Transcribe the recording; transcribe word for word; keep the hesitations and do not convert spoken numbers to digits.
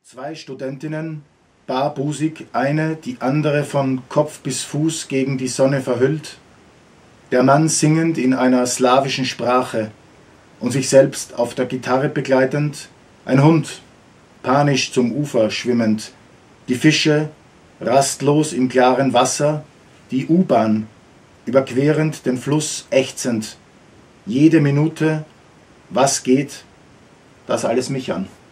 Zwei Studentinnen, barbusig, eine die andere von Kopf bis Fuß gegen die Sonne verhüllt, der Mann singend in einer slawischen Sprache und sich selbst auf der Gitarre begleitend, ein Hund, panisch zum Ufer schwimmend, die Fische rastlos im klaren Wasser, die U-Bahn überquerend den Fluss ächzend, jede Minute, was geht, das alles mich an.